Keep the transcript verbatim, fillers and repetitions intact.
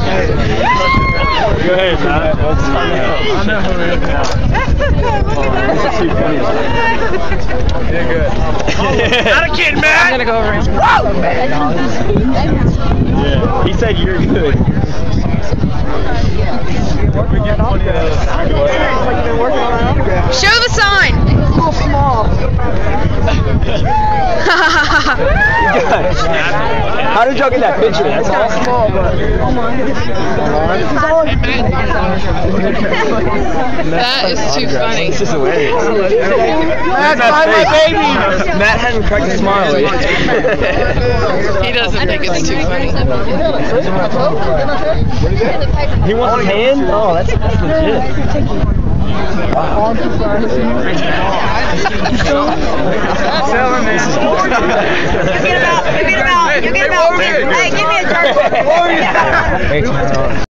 Go ahead, Matt. I know who it is now. That's too funny. You're good. Not a kid, Matt! I'm gonna go over him. Yeah, he said you're good. Show the sign! So small. How did y'all get that picture? That's It's small, but That is too funny. This is hilarious. Matt, find my baby! Matt hadn't cracked a smile yet. He doesn't think it's too funny. He wants a hand? Oh, that's, that's legit. Wow. Get him out! Get him out! Get him out! Hey, give me a card.